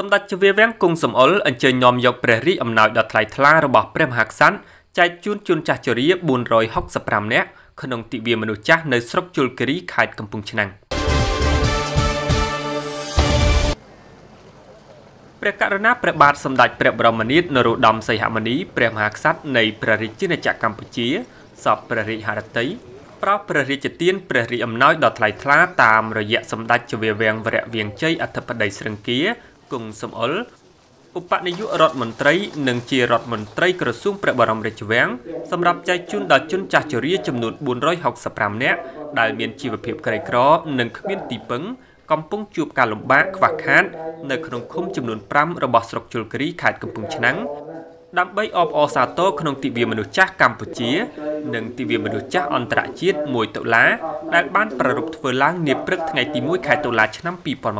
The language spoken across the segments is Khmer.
សម្ដេចជាវាំងគង់សំអល់អញ្ជើញនាំយកព្រះរាជអំណោយដ៏ថ្លៃថ្លារបស់ព្រះមហាក្សត្រចែកជូនជនចាស់ជរា465នាក់ក្នុងទិវាមនុស្សចាស់នៅស្រុកជលគិរីខេត្តកំពង់ឆ្នាំងព្រះករុណាព្រះបាទសម្ដេចព្រះបរមនាថនរោត្តមសីហមុនីព្រះមហាក្សត្រនៃព្រះរាជាណាចក្រកម្ពុជាសពព្រះរាជហឫទ័យប្រោសព្រះរាជទានព្រះរាជអំណោយដ៏ថ្លៃថ្លាតាមរយៈសម្ដេចជាវាំងវរៈវៀងជ័យអធិបតីស្រឹងគាគង់សំអល់ឧបនាយករដ្ឋមន្ត្រីនិងជារដ្ឋមន្ត្រីក្រសួងព្រះបរមរាជវាំងសម្រាប់ចែកជូនដល់ជនចាស់ជរាចំនួន465នាក់ដែលមានជីវភាពក្រីក្រនិងគ្មានទីពឹងកំពុងជួបការលំបាកខ្វះខាតនៅក្នុងឃុំចំនួន5របស់ស្រុកជលគិរីខេត្តកំពង់ឆ្នាំងដើម្បីអបអរសាទរក្នុងទិវាមនុស្សចាស់កម្ពុជានិងទិវាមនុស្សចាស់អន្តរជាតិ1តុលាដែលបានប្រារព្ធធ្វើឡើងនាព្រឹកថ្ងៃទី1ខែតុលាឆ្នាំ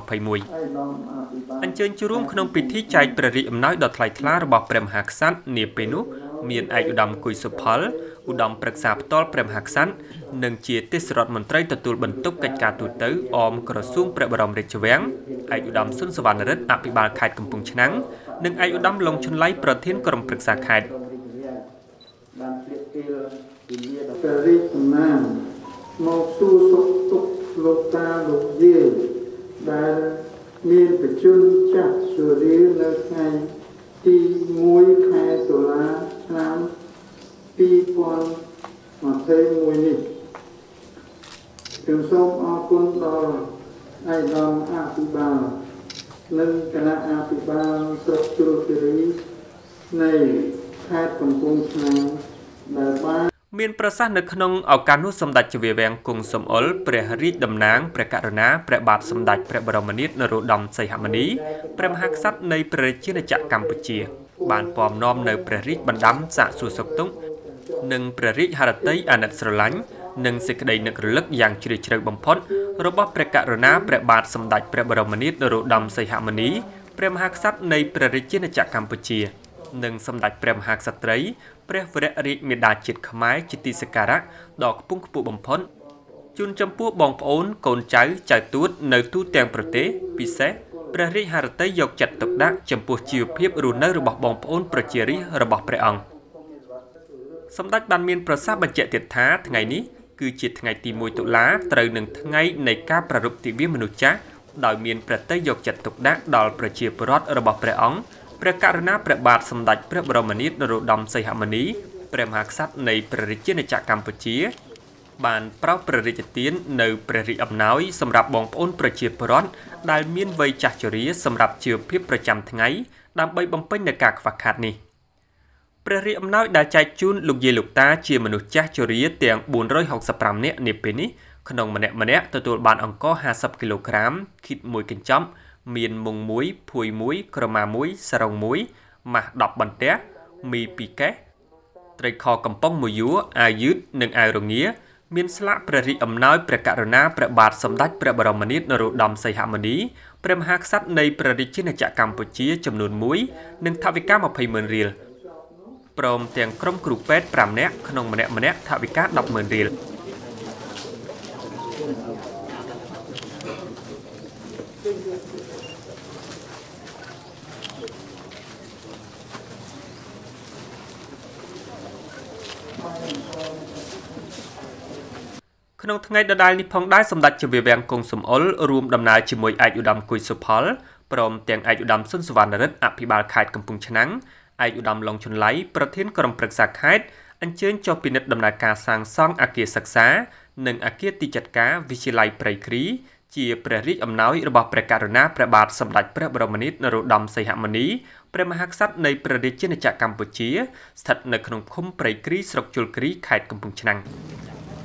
2021អញ្ជើញចូលរួមក្នុងពិធីចែកព្រះរាជអំណោយដ៏ថ្លៃថ្លារបស់ព្រះមហាក្សត្រនាពេលនោះមានឯកឧត្តមគុយសុផលឧត្តមប្រឹក្សាផ្ទាល់ព្រះមហាក្សត្រនិងជាទេសរដ្ឋមន្ត្រីទទួលបន្ទុកកិច្ចការទូតអមក្រសួងព្រះបរមរាជវាំងឯកឧត្តមសុនសវណ្ណរិទ្ធអភិបាលខេត្តកំពង់ឆ្នាំងនិងឯកឧត្តមលងឈុនឡៃប្រធានក្រុមប្រឹក្សាខេត្តបានព្រៀបពីព្រះរាជសំណាងមកសួរសុខទុក្ខលោកតាលោកយាយដែលមានប្រជជនចាស់ជរានៅថ្ងៃទី1ខែតុលាឆ្នាំ2021នេះខ្ញុំសូមអរគុណដល់ឯកឧត្តមអភិបាលនិងគណៈអភិបាលស្រុកជលគិរីនៃខេត្តកំពង់ឆ្នាំងដែលបានមានប្រសាសន៍នៅក្នុងឱកាសនោះសម្ដេចជាវាំងគង់សំអល់ព្រះរាជតំណាងព្រះករុណាព្រះបាទសម្ដេចព្រះបរមនាថនរោត្តមសីហមុនីព្រះមហាក្សត្រនៃព្រះរាជាណាចក្រកម្ពុជាបានពំនាំនៅព្រះរាជបណ្ដាំសាកសួរសុខទុក្ខនិងព្រះរាជហឫទ័យអាណិតស្រឡាញ់និងសេចក្តីនឹករលឹកយ៉ាងជ្រាលជ្រៅបំផុតរបស់ព្រះករុណាព្រះបាទសម្ដេចព្រះបរមនាថនរោត្តមសីហមុនីព្រះមហាក្សត្រនៃព្រះរាជាណាចក្រកម្ពុជានិងសម្ដេចព្រះមហាក្សត្រីព្រះវរៈរាជមាតាជាតិខ្មែរជាទីសក្ការៈដ៏ខ្ពង់ខ្ពស់បំផុតជូនចំពោះបងប្អូនកូនចៅចៅទួតនៅទូទាំងប្រទេសពិសេសព្រះរាជហឫទ័យយកចិត្តទុកដាក់ចំពោះជីវភាពរស់នៅរបស់បងប្អូនប្រជារាស្ត្ររបស់ព្រះអង្គសម្ដេចបានមានប្រសាសន៍បញ្ជាក់ទៀតថាថ្ងៃនេះគឺជាថ្ងៃទី1តុលាត្រូវនឹងថ្ងៃនៃការប្រារព្ធទិវាមនុស្សចាស់ដោយមានព្រះទ័យយកចិត្តទុកដាក់ដល់ប្រជាពលរដ្ឋរបស់ព្រះអង្គព្រះករុណាព្រះបាទសម្ដេចព្រះបរមនាថនរោត្តមសីហមុនីព្រះមហាក្សត្រនៃព្រះរាជាណាចក្រកម្ពុជាបានប្រោសព្រះរាជទាននៅព្រះរាជអំណោយសម្រាប់បងប្អូនប្រជាពលរដ្ឋដែលមានវ័យចាស់ជរាសម្រាប់ជីវភាពប្រចាំថ្ងៃដើម្បីបំពេញនូវការខ្វះខាតនេះព្រះរាជអំណោយដែលចែកជូនលោកយាយលោកតាជាមនុស្សចាស់ជរាទាំង465នាក់នាពេលនេះក្នុងម្នាក់ទទួលបានអង្ករ50គីឡូក្រាមឃីត1កញ្ចប់មានមុង1ភួយ1ក្រមា1សារ៉ុង1ម៉ាស់10បន្ទះមី2កេសត្រីខកំប៉ុង1យួរអាវយឺតនិងអាវរងាមានស្លាកព្រះរាជអំណោយព្រះករុណាព្រះបាទសម្ដេចព្រះបរមនាថនរោត្តមសីហមុនីព្រះមហាក្សត្រនៃព្រះរាជាណាចក្រកម្ពុជាចំនួន1និងថវិកា200,000រៀលព្រមទាំងក្រុមគ្រូពេទ្យ5នាក់ក្នុងម្នាក់ថវិកា10,000រៀលក្នុងថ្ងៃដដែលនេះផងដែរសម្ដេចជាវាំងគង់សំអល់រួមដំណើរជាមួយឯកឧត្តមគុយសុផលព្រមទាំងឯកឧត្តមសុនសវណ្ណរិទ្ធអភិបាលខេត្តកំពង់ឆ្នាំងឯកឧត្តមលងឈុនឡៃប្រធានក្រុមប្រឹក្សាខេត្តអញ្ជើញចុះពិនិត្យដំណើរការសាងសង់អគារសិក្សានិងអគារទីចាត់ការវិទ្យាល័យព្រៃគ្រីជាព្រះរាជអំណោយរបស់ព្រះករុណាព្រះបាទសម្ដេចព្រះបរមនាថនរោត្តមសីហមុនីព្រះមហាក្សត្រនៃព្រះរាជាណាចក្រកម្ពុជាស្ថិតនៅក្នុងឃុំព្រៃគ្រីស្រុកជលគិរីខេត្តកំពង់ឆ្នាំង